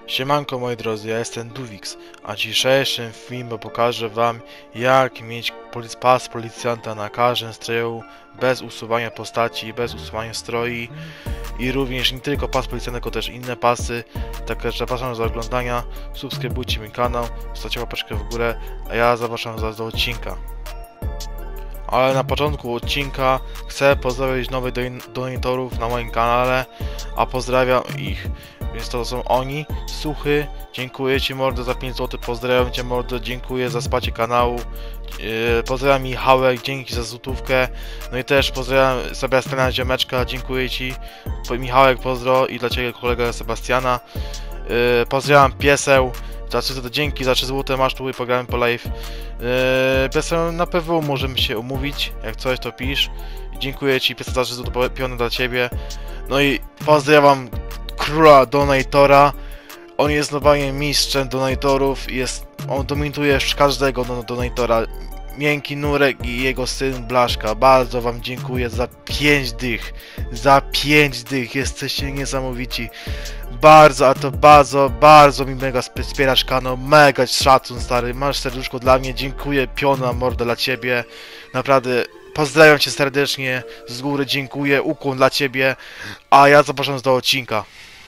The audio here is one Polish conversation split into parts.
Siemanko moi drodzy, ja jestem Duwix, a w dzisiejszym filmie pokażę wam jak mieć pas policjanta na każdym stroju bez usuwania postaci, bez usuwania stroi i również nie tylko pas policjanta, tylko też inne pasy. Także zapraszam do oglądania, subskrybujcie mój kanał, zostawcie łapeczkę w górę, a ja zapraszam was do odcinka. Ale na początku odcinka chcę pozdrowić nowych donatorów na moim kanale, a pozdrawiam ich. Więc to są oni, Suchy, dziękuję Ci mordo za 5 zł, pozdrawiam Cię mordo, dziękuję za wsparcie kanału, pozdrawiam Michałek, dzięki za złotówkę, no i też pozdrawiam Sebastiana Ziomeczka, dziękuję Ci, Michałek pozdro i dla Ciebie kolega Sebastiana, pozdrawiam Pieseł, za 3 zł, dzięki za 3 zł, masz tu i pogramy po live. Pieseł, na PW możemy się umówić, jak coś to pisz, dziękuję Ci Pieseł za 3 zł, piony dla Ciebie, no i pozdrawiam króla donatora. On jest normalnie mistrzem donatorów, on dominuje każdego donatora. Miękki Nurek i jego syn Blaszka, bardzo wam dziękuję za 5 dych, jesteście niesamowici, bardzo, a to bardzo mi mega wspierasz kanał, mega szacun stary, masz serduszko dla mnie, dziękuję, piona morda dla ciebie, naprawdę. Pozdrawiam Cię serdecznie, z góry dziękuję, ukłon dla Ciebie, a ja zapraszam do odcinka.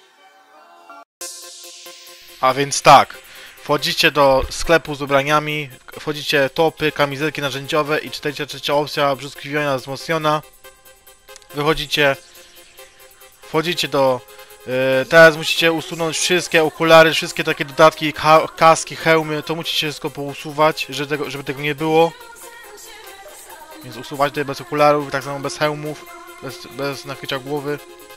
A więc tak, wchodzicie do sklepu z ubraniami, wchodzicie topy, kamizelki narzędziowe i czytajcie trzecia opcja, brzuskwiniona wzmocniona. Wchodzicie do... teraz musicie usunąć wszystkie okulary, wszystkie takie dodatki, kaski, hełmy, to musicie wszystko pousuwać, żeby tego nie było. Więc usuwać tutaj bez okularów, tak samo bez hełmów, bez nakrycia głowy.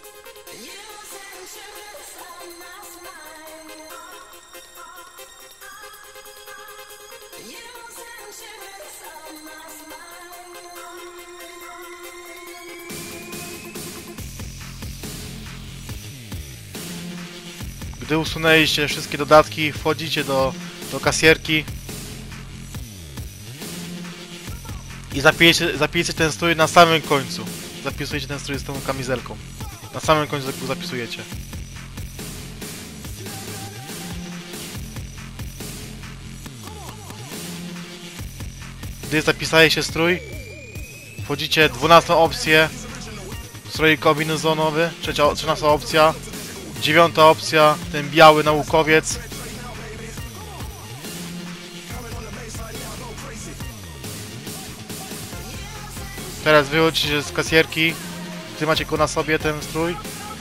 Gdy usunęliście wszystkie dodatki, wchodzicie do kasjerki i zapisujecie ten strój na samym końcu. Zapisujecie ten strój z tą kamizelką. Na samym końcu zapisujecie. Gdy zapisaliście strój, wchodzicie 12 opcję, strój kombinezonowy, 13 opcja, 9 opcja, ten biały naukowiec. Teraz wychodzicie z kasjerki, gdy macie go na sobie, ten strój.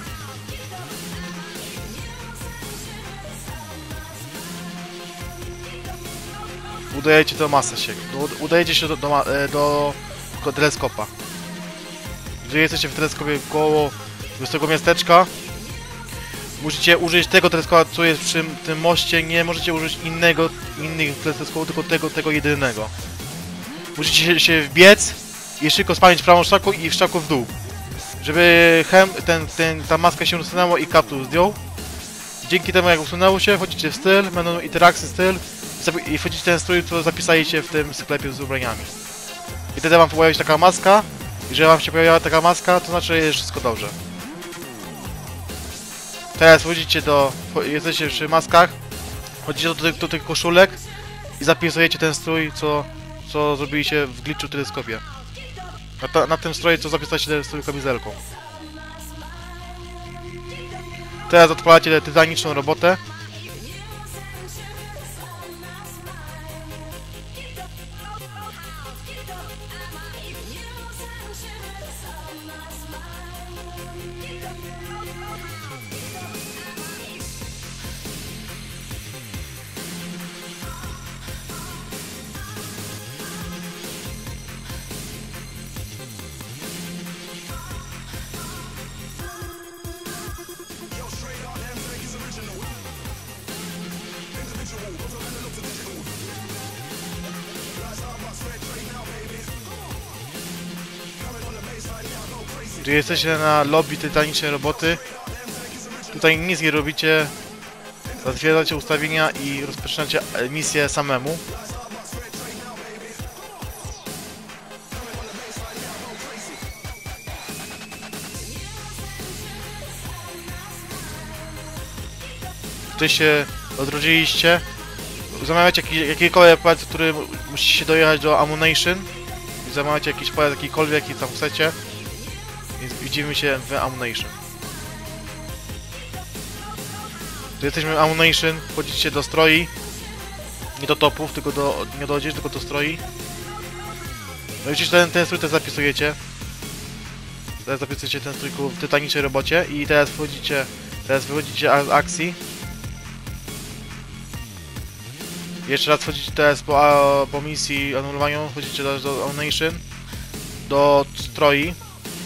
Udajecie do maseczek, udajecie się do teleskopa. Gdy jesteście w teleskopie koło tego miasteczka, musicie użyć tego teleskopa, co jest przy tym moście, nie możecie użyć innych teleskopów, tylko tego jedynego. Musicie się wbiec i szybko spalić prawą strzałką i strzałką w dół, żeby ta maska się usunęła i kaptur zdjął. Dzięki temu jak usunęło się, wchodzicie w styl, menu interakcji styl i wchodzicie w ten strój, co zapisaliście w tym sklepie z ubraniami. I wtedy wam pojawi się taka maska. Jeżeli wam się pojawiła taka maska, to znaczy, że jest wszystko dobrze. Teraz jesteście przy maskach, wchodzicie do tych koszulek i zapisujecie ten strój, co zrobiliście w glitchu w teleskopie. Na tym stroju, co zapisaliście ten strój kamizelką. Teraz odpalacie tę tytaniczną robotę. Gdy jesteście na lobby tytanicznej roboty, tutaj nic nie robicie, zatwierdzacie ustawienia i rozpoczynacie misję samemu. której się odrodziliście. Zamawiacie jakikolwiek pojazd, który musicie dojechać do Ammunition. I zamawiacie jakiś pojazd jakikolwiek, jaki tam chcecie. Więc widzimy się w Ammunition. Tu jesteśmy w Ammunition, wchodzicie do stroi. Nie do topów, tylko nie do odzieży, tylko do stroi. No i ten strój też zapisujecie. Teraz zapisujecie ten strój w tytanicznej robocie i teraz wychodzicie z akcji. Jeszcze raz wchodzicie teraz po misji anulowaniu, wchodzicie do Ammunition, do stroi.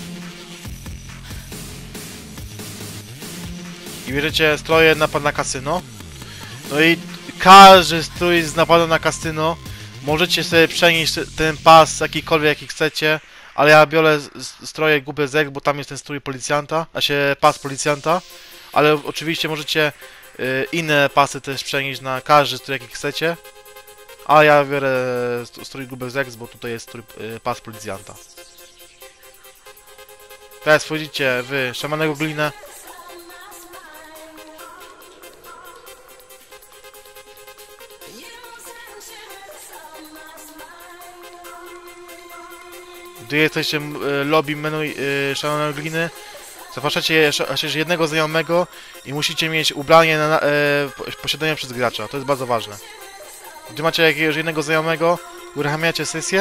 I bierzecie stroje napad na kasyno. No i każdy strój z napadu na kasyno możecie sobie przenieść ten pas jakikolwiek jaki chcecie, ale ja biorę stroje GUBZ, bo tam jest ten strój policjanta, pas policjanta, ale oczywiście możecie inne pasy też przenieść na każdy strój jaki chcecie, a ja biorę strój GUBZ, bo tutaj jest pas policjanta. Teraz wchodzicie w szamanego glinę. Gdy jesteście lobby menu szalonej gliny, zapraszacie jednego znajomego i musicie mieć ubranie posiadane przez gracza. To jest bardzo ważne. Gdy macie jakiegoś jednego znajomego, uruchamiacie sesję.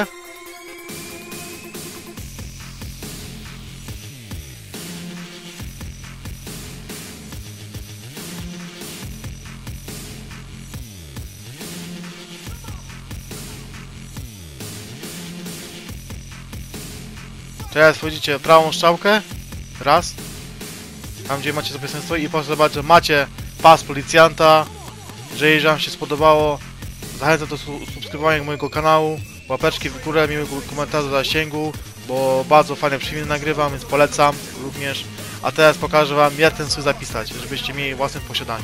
Teraz wchodzicie w prawą strzałkę, raz, tam gdzie macie zapisane strój i proszę zobaczyć, że macie pas policjanta. Jeżeli wam się spodobało, zachęcam do subskrybowania mojego kanału, łapeczki w górę, miłego komentarza, zasięgu, bo bardzo fajne filmy nagrywam, więc polecam również. A teraz pokażę wam, jak ten strój zapisać, żebyście mieli w własnym posiadaniu.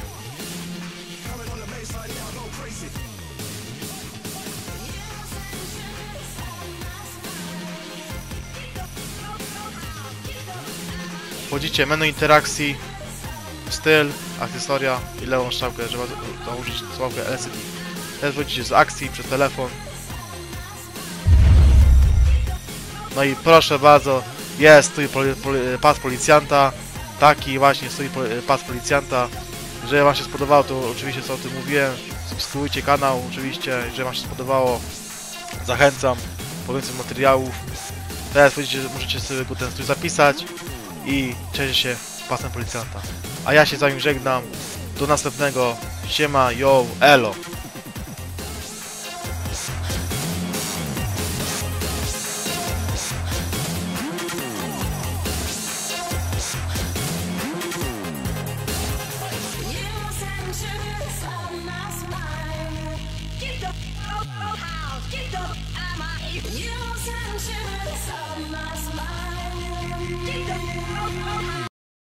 Wchodzicie menu interakcji, styl, akcesoria i lewą strzałkę, żeby założyć sławkę LCD. Teraz wchodzicie z akcji przez telefon. No i proszę bardzo, jest strój pas policjanta. Taki właśnie strój pas policjanta. Jeżeli wam się spodobało, to oczywiście co o tym mówiłem. Subskrybujcie kanał oczywiście, jeżeli wam się spodobało. Zachęcam po więcej materiałów. Teraz możecie sobie ten strój zapisać i cieszyć się pasem policjanta. A ja się z wami żegnam. Do następnego. Siema, yo, elo.